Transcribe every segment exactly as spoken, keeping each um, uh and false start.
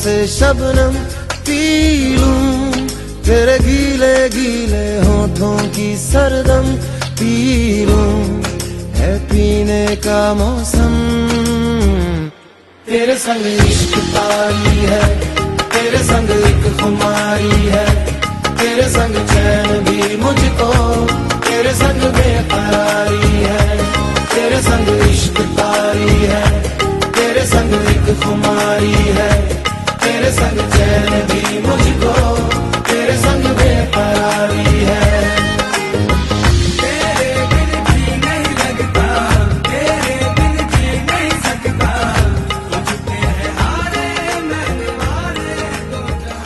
से शबनम पी लूं, तेरे गीले गीले होठों की सरदम पी लूं, है पीने का मौसम। तेरे संग इश्क तारी है, तेरे संग एक खुमारी है, तेरे संग चैन भी मुझको, तेरे संग बेकरारी है। तेरे संग इश्क तारी है, तेरे संग एक खुमारी है, तेरे संग चैन भी मुझको, तेरे संग बेकरारी है। तेरे बिन जी नहीं लगता, तेरे बिन जी नहीं सकता, कुछ तेरे हारे मैंने हारे तो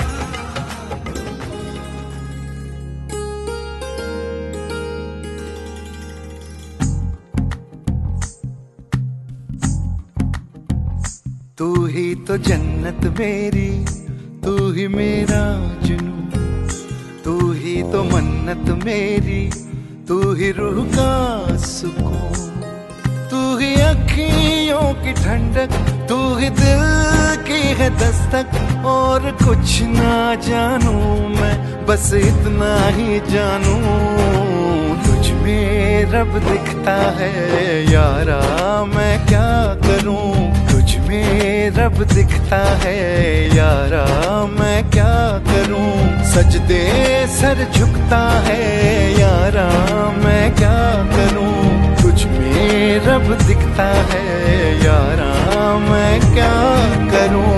तू ही तो जन्नत मेरी, तू ही मेरा जुनून, तू ही तो मन्नत मेरी, तू ही रूह का सुकून, तू ही अखियों की ठंडक, तू ही दिल की है दस्तक। और कुछ ना जानू मैं, बस इतना ही जानू, तुझ में रब दिखता है यारा, मैं क्या करूं। तुझ में रब दिखता है यारा, मैं क्या करूं। सजदे सर झुकता है यारा, मैं क्या करूं। तुझ में रब दिखता है यारा, मैं क्या करूं।